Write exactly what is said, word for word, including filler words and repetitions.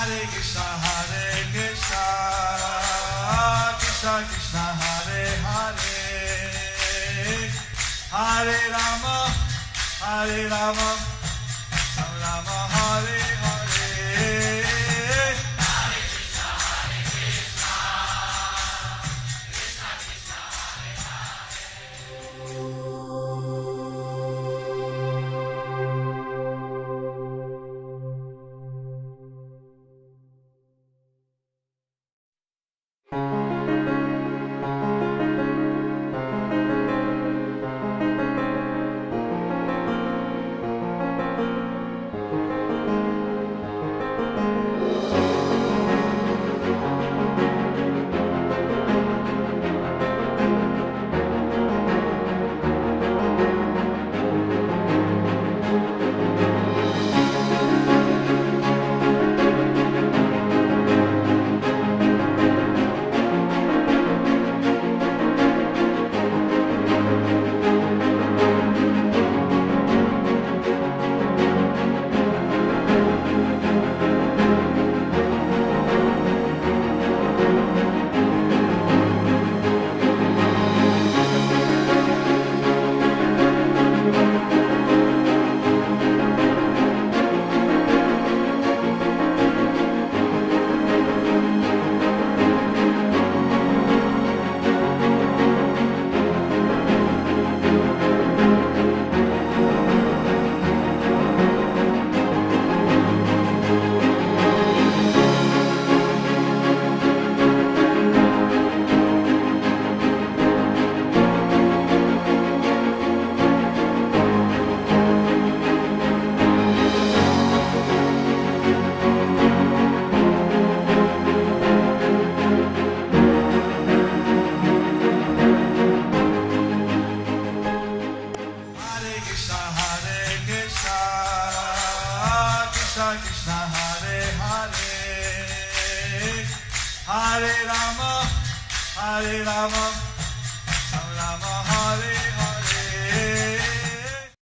Hare Krishna, Hare Krishna, Krishna Krishna, Hare Hare, Hare Rama, Hare Rama, Rama Hare Hare. Hare Krishna, Hare Krishna, Krishna Krishna, Hare Hare Rama, Hare Rama, Rama Hare